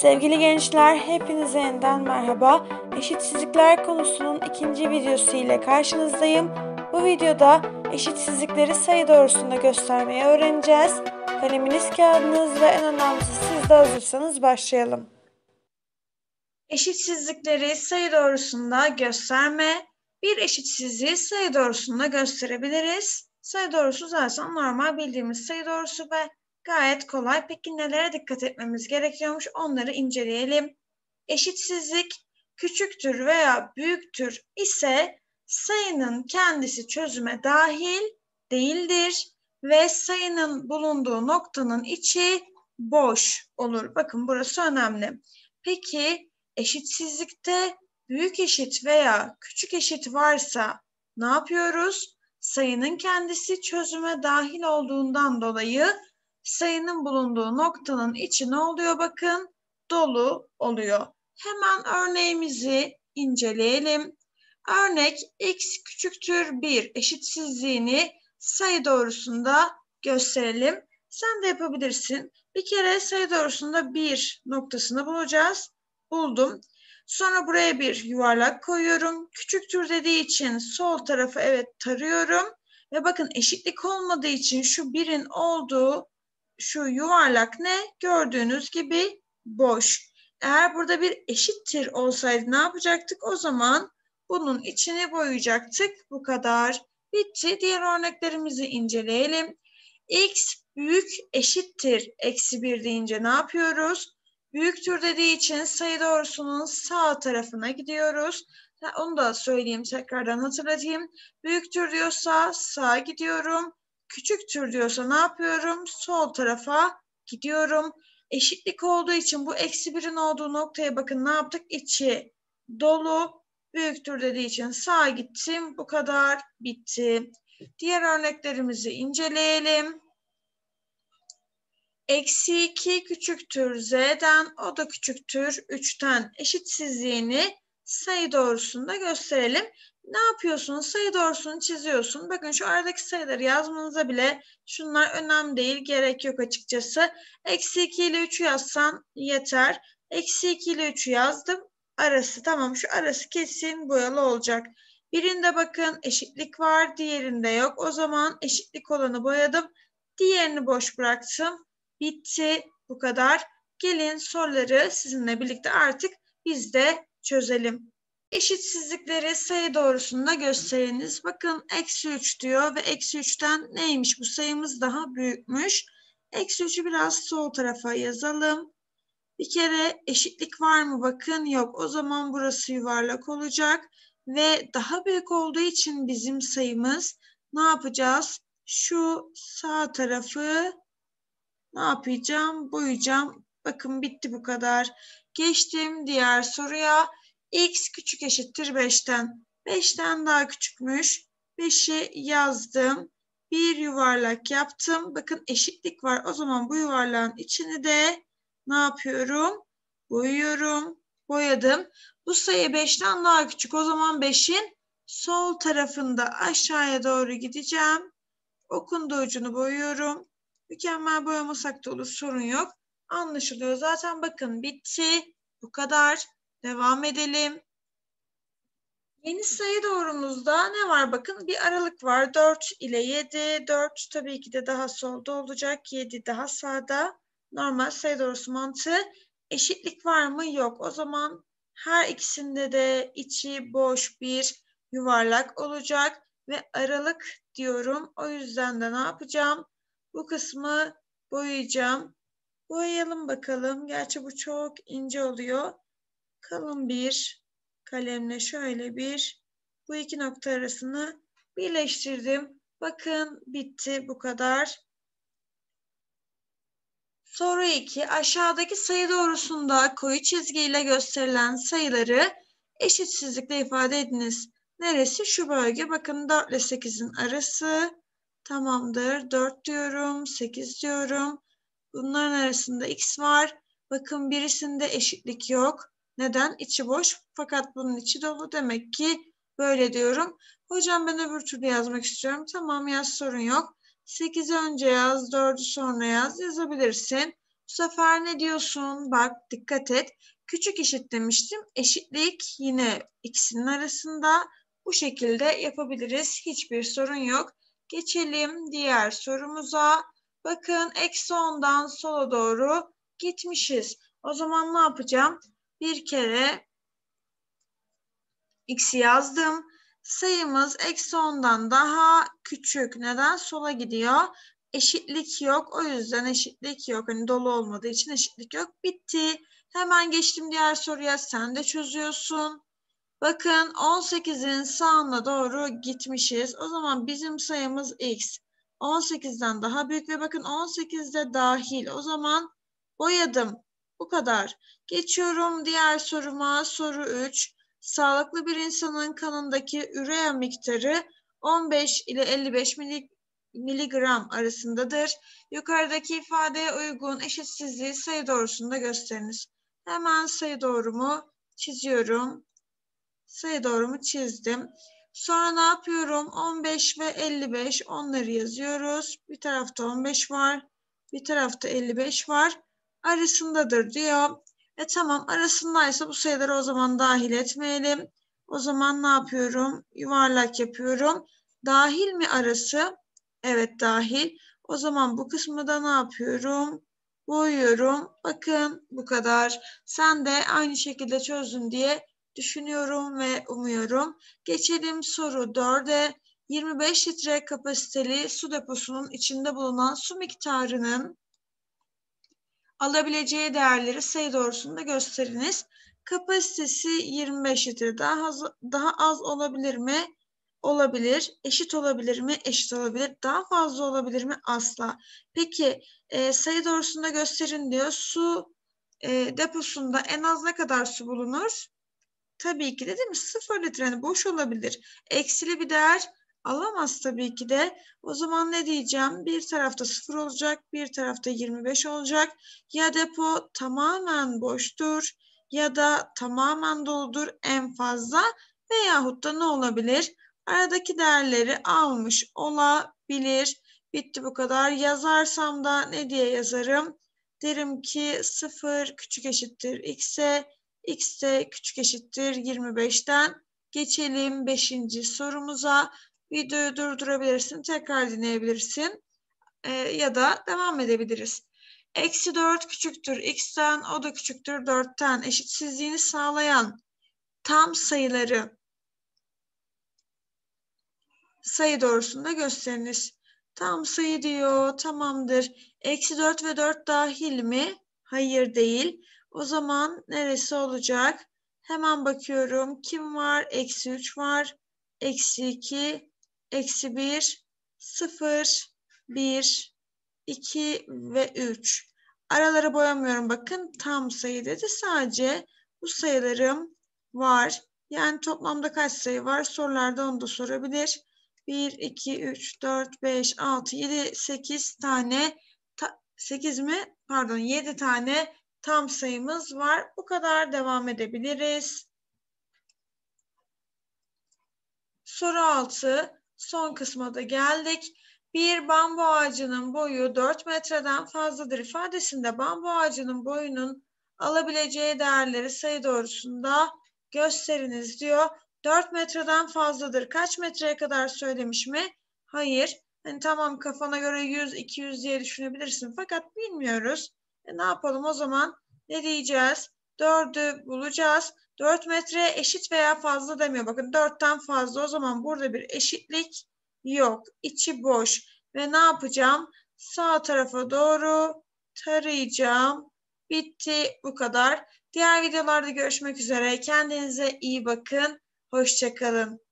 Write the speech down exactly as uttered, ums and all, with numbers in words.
Sevgili gençler, hepinize yeniden merhaba. Eşitsizlikler konusunun ikinci videosu ile karşınızdayım. Bu videoda eşitsizlikleri sayı doğrusunda göstermeyi öğreneceğiz. Kaleminiz, kağıdınız ve en önemlisi siz de hazırsanız başlayalım. Eşitsizlikleri sayı doğrusunda gösterme. Bir eşitsizliği sayı doğrusunda gösterebiliriz. Sayı doğrusu zaten normal bildiğimiz sayı doğrusu ve gayet kolay. Peki nelere dikkat etmemiz gerekiyormuş onları inceleyelim. Eşitsizlik küçüktür veya büyüktür ise sayının kendisi çözüme dahil değildir ve sayının bulunduğu noktanın içi boş olur. Bakın burası önemli. Peki eşitsizlikte büyük eşit veya küçük eşit varsa ne yapıyoruz? Sayının kendisi çözüme dahil olduğundan dolayı sayının bulunduğu noktanın içi ne oluyor bakın? Dolu oluyor. Hemen örneğimizi inceleyelim. Örnek x küçüktür bir eşitsizliğini sayı doğrusunda gösterelim. Sen de yapabilirsin. Bir kere sayı doğrusunda bir noktasını bulacağız. Buldum. Sonra buraya bir yuvarlak koyuyorum. Küçüktür dediği için sol tarafı evet tarıyorum. Ve bakın eşitlik olmadığı için şu birin olduğu şu yuvarlak ne? Gördüğünüz gibi boş. Eğer burada bir eşittir olsaydı ne yapacaktık? O zaman bunun içini boyayacaktık. Bu kadar. Bitti. Diğer örneklerimizi inceleyelim. X büyük eşittir eksi bir deyince ne yapıyoruz? Büyüktür dediği için sayı doğrusunun sağ tarafına gidiyoruz. Onu da söyleyeyim, tekrardan hatırlatayım. Büyüktür diyorsa sağa gidiyorum. Küçüktür diyorsa ne yapıyorum? Sol tarafa gidiyorum. Eşitlik olduğu için bu eksi birin olduğu noktaya bakın ne yaptık? İçi dolu. Büyüktür dediği için sağa gittim. Bu kadar. Bitti. Diğer örneklerimizi inceleyelim. Eksi iki küçüktür z'den, o da küçüktür üçten eşitsizliğini sayı doğrusunda gösterelim. Ne yapıyorsun? Sayı doğrusunu çiziyorsun. Bakın şu aradaki sayıları yazmanıza bile şunlar önemli değil, gerek yok açıkçası. Eksi iki ile üçü yazsan yeter. Eksi iki ile üçü yazdım. Arası tamam, şu arası kesin boyalı olacak. Birinde bakın eşitlik var, diğerinde yok. O zaman eşitlik olanı boyadım. Diğerini boş bıraktım. Bitti. Bu kadar. Gelin soruları sizinle birlikte artık biz de çözelim. Eşitsizlikleri sayı doğrusunda gösteriniz. Bakın eksi üç diyor ve eksi üçten neymiş bu sayımız daha büyükmüş. Eksi üçü biraz sol tarafa yazalım. Bir kere eşitlik var mı? Bakın yok. O zaman burası yuvarlak olacak. Ve daha büyük olduğu için bizim sayımız ne yapacağız? Şu sağ tarafı ne yapacağım? Boyayacağım. Bakın bitti bu kadar. Geçtim diğer soruya. X küçük eşittir beşten. beşten daha küçükmüş. beşi yazdım. Bir yuvarlak yaptım. Bakın eşitlik var. O zaman bu yuvarlağın içini de ne yapıyorum? Boyuyorum. Boyadım. Bu sayı beşten daha küçük. O zaman beşin sol tarafında aşağıya doğru gideceğim. Okunduğu ucunu boyuyorum. Mükemmel boyamasak da olur, sorun yok. Anlaşılıyor zaten. Bakın bitti. Bu kadar. Devam edelim. Yeni sayı doğrumuzda ne var? Bakın bir aralık var. dört ile yedi. dört tabii ki de daha solda olacak. yedi daha sağda. Normal sayı doğrusu mantığı. Eşitlik var mı? Yok. O zaman her ikisinde de içi boş bir yuvarlak olacak. Ve aralık diyorum. O yüzden de ne yapacağım? Bu kısmı boyayacağım. Boyayalım bakalım. Gerçi bu çok ince oluyor. Kalın bir kalemle şöyle bir bu iki nokta arasını birleştirdim. Bakın bitti, bu kadar. Soru iki. Aşağıdaki sayı doğrusunda koyu çizgiyle gösterilen sayıları eşitsizlikle ifade ediniz. Neresi? Şu bölge. Bakın dört ile sekizin arası. Tamamdır. dört diyorum. sekiz diyorum. Bunların arasında x var. Bakın birisinde eşitlik yok. Neden? İçi boş. Fakat bunun içi dolu. Demek ki böyle diyorum. Hocam ben öbür türlü yazmak istiyorum. Tamam yaz, sorun yok. sekizi önce yaz, dördü sonra yaz. Yazabilirsin. sefer ne diyorsun? Bak dikkat et. Küçük eşit demiştim. Eşitlik yine ikisinin arasında. Bu şekilde yapabiliriz. Hiçbir sorun yok. Geçelim diğer sorumuza. Bakın eksi ondan sola doğru gitmişiz. O zaman ne yapacağım? Bir kere x'i yazdım. Sayımız eksi ondan daha küçük. Neden? Sola gidiyor. Eşitlik yok. O yüzden eşitlik yok. Hani dolu olmadığı için eşitlik yok. Bitti. Hemen geçtim diğer soruya. Sen de çözüyorsun. Bakın on sekizin sağına doğru gitmişiz. O zaman bizim sayımız x. on sekizden daha büyük ve bakın on sekizde dahil. O zaman boyadım. Bu kadar. Geçiyorum diğer soruma. Soru üç. Sağlıklı bir insanın kanındaki ürea miktarı on beş ile elli beş miligram arasındadır. Yukarıdaki ifadeye uygun eşitsizliği sayı doğrusunda gösteriniz. Hemen sayı doğrumu çiziyorum. Sayı doğrumu çizdim. Sonra ne yapıyorum? on beş ve elli beş onları yazıyoruz. Bir tarafta on beş var. Bir tarafta elli beş var. Arasındadır diyor. E tamam arasındaysa bu sayıları o zaman dahil etmeyelim. O zaman ne yapıyorum? Yuvarlak yapıyorum. Dahil mi arası? Evet dahil. O zaman bu kısmı da ne yapıyorum? Boyuyorum. Bakın bu kadar. Sen de aynı şekilde çözdün diye düşünüyorum ve umuyorum. Geçelim soru dörde. yirmi beş litre kapasiteli su deposunun içinde bulunan su miktarının alabileceği değerleri sayı doğrusunda gösteriniz. Kapasitesi yirmi beş litre. Daha az, daha az olabilir mi? Olabilir. Eşit olabilir mi? Eşit olabilir. Daha fazla olabilir mi? Asla. Peki e, sayı doğrusunda gösterin diyor. Su e, deposunda en az ne kadar su bulunur? Tabii ki de değil mi? Sıfır litre yani boş olabilir. Eksili bir değer alamaz tabii ki de. O zaman ne diyeceğim? Bir tarafta sıfır olacak, bir tarafta yirmi beş olacak. Ya depo tamamen boştur ya da tamamen doludur en fazla veyahut da ne olabilir? Aradaki değerleri almış olabilir. Bitti bu kadar. Yazarsam da ne diye yazarım? Derim ki sıfır küçük eşittir x'e. X de küçük eşittir yirmi beşten. Geçelim beşinci sorumuza. Videoyu durdurabilirsin, tekrar dinleyebilirsin ee, ya da devam edebiliriz. Eksi dört küçüktür x'ten, o da küçüktür dörtten eşitsizliğini sağlayan tam sayıları sayı doğrusunda gösteriniz. Tam sayı diyor, tamamdır. Eksi dört ve dört dahil mi? Hayır değil. O zaman neresi olacak? Hemen bakıyorum. Kim var? Eksi üç var. Eksi iki, eksi bir, sıfır, bir, iki ve üç. Araları boyamıyorum. Bakın tam sayı dedi. Sadece bu sayılarım var. Yani toplamda kaç sayı var? Sorularda onu da sorabilir. bir, iki, üç, dört, beş, altı, yedi, sekiz tane, sekiz mi? Pardon, yedi tane tam sayımız var. Bu kadar devam edebiliriz. Soru altı, son kısma da geldik. Bir bambu ağacının boyu dört metreden fazladır ifadesinde bambu ağacının boyunun alabileceği değerleri sayı doğrusunda gösteriniz diyor. dört metreden fazladır. Kaç metreye kadar söylemiş mi? Hayır. Hani tamam kafana göre yüz, iki yüz diye düşünebilirsin. Fakat bilmiyoruz. E ne yapalım o zaman? Ne diyeceğiz? dördü bulacağız. dört metreye eşit veya fazla demiyor. Bakın dörtten fazla. O zaman burada bir eşitlik yok. İçi boş. Ve ne yapacağım? Sağ tarafa doğru tarayacağım. Bitti. Bu kadar. Diğer videolarda görüşmek üzere. Kendinize iyi bakın. Hoşça kalın.